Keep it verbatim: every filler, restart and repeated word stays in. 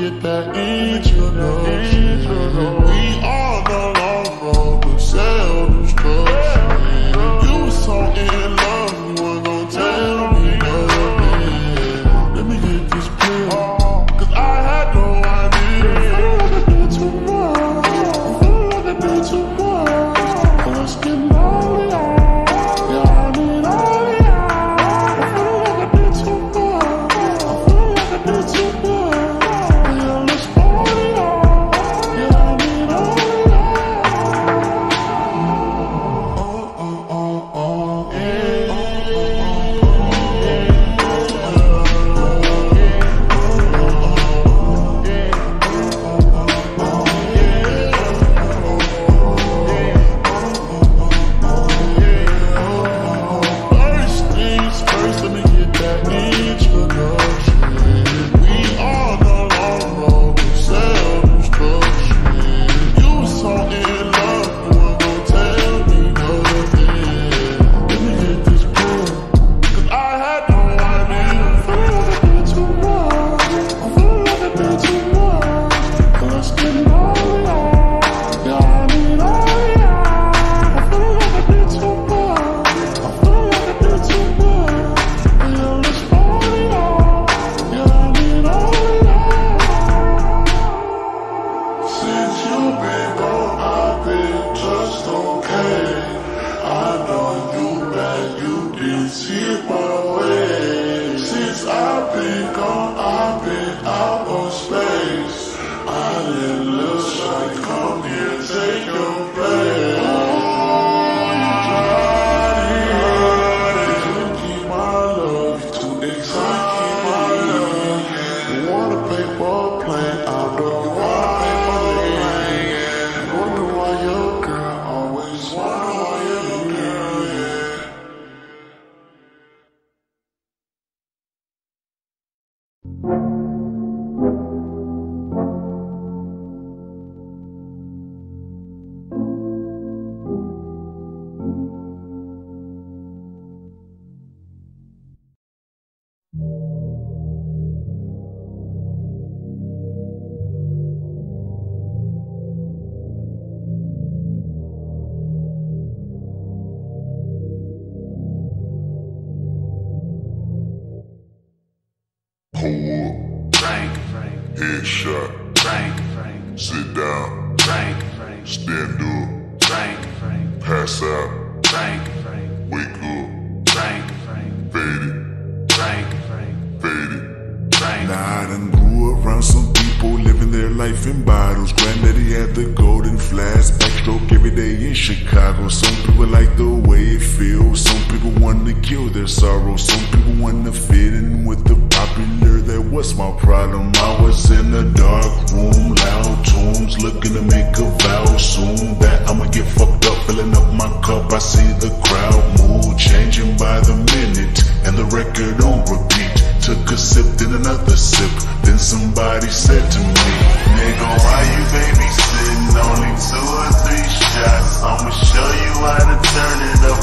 get that introduction. We are no longer the self-destruction. You were so in love, you weren't gonna tell me nothing. Let me get this clear, cause I had no idea. I feel like I did too much. I feel like I did too much. Let's get lonely, yeah, I need all of ya. I feel like I did too much. I feel like I did too much. Yeah, let's party, yeah, I need all of ya. Oh, oh, oh, oh, yeah. First things first, let me get that introduction. We are no longer the self-destruction. You were so in love, you weren't gonna tell me nothing. Let me get this clear, cause I had no idea. I feel like I did too much. I feel like I did too much. Let's get lonely, yeah, I need all of ya. I feel like I did too much. I feel like I did too much. Yeah, let's party, yeah, I need all of ya. Since you've been gone, I've been just okay. I know you bad, you didn't see it my way. Since I've been gone, I've been out of space. I let little shawty come here and take your place. Oh, you tried it. You couldn't keep my love, you too excited to keep my love. You wanna paper plane, I know you wanna paper lane. Wonder why your girl always wonder why your girl, yeah. Pull up, Frank, headshot, Frank, sit down, Frank, stand up, Frank, pass out, Frank, wake up, Frank, faded, Frank, faded. Frank. Now I done grew around some people living their life in bottles. Granddaddy had the golden flask, backstroke every day in Chicago. Some people like the way it feels. Some people want to kill their sorrow. Some people want to fit in with the popular. That was my problem. I was in a dark room, loud tunes, looking to make a vow soon that I'ma get fucked up, filling up my cup. I see the crowd mood changing by the minute, and the record on repeat. Took a sip, then another sip. Then somebody said to me, nigga, why you babysitting? Only two or three shots. I'ma show you how to turn it